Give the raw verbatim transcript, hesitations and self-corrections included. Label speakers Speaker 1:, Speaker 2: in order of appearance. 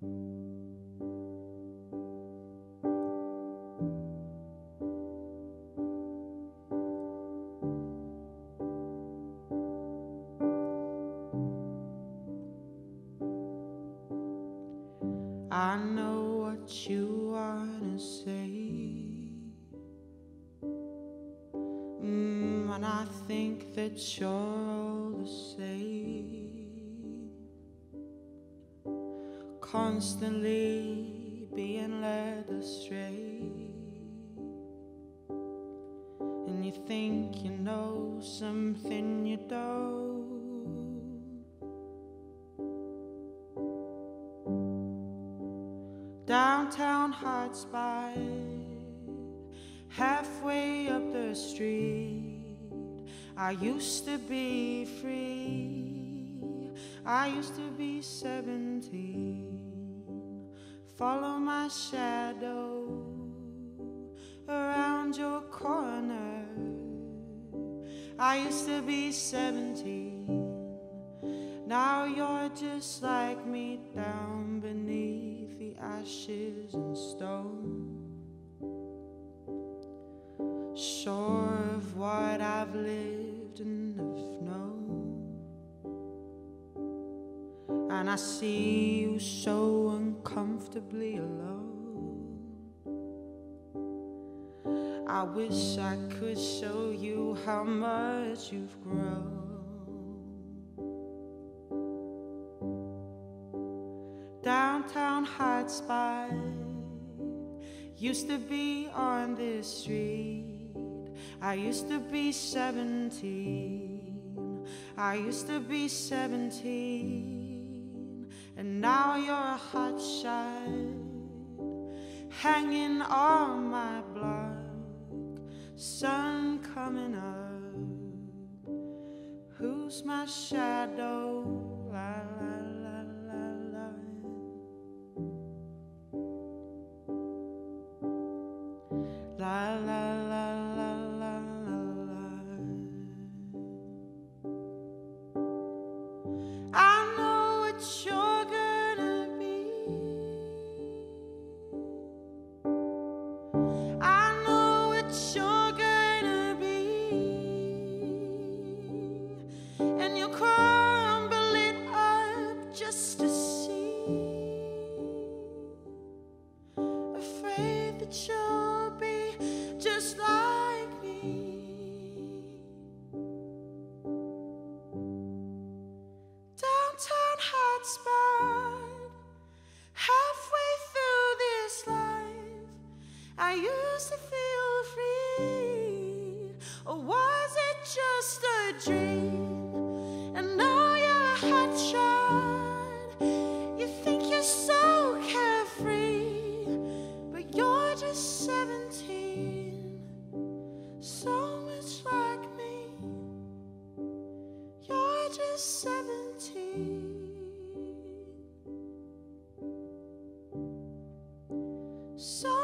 Speaker 1: I know what you wanna say, mm, and I think that you're all the same, constantly being led astray, and you think you know something you don't. Downtown hot spot, halfway up the street. I used to be free, I used to be seventeen. Follow my shadow around your corner. I used to be seventeen. Now you're just like me, down beneath the ashes and stone, sure of what I've lived and have known. And I see you so uncomfortably alone. I wish I could show you how much you've grown. Downtown hot spot, used to be on this street. I used to be seventeen, I used to be seventeen. And now you're a hot shot, hanging on my block, sun coming up. Who's my shadow? La, la, la, la, la. La la la la la la la. I know what you're gonna be, I know what you're gonna be, and you'll crumble it up just to see, afraid that you'll be just like me. Downtown hot spot, halfway through this life, I used to feel free, or was it just a dream? And now you're a hot shot, you think you're so carefree, but you're just seventeen, so much like me. You're just seventeen, so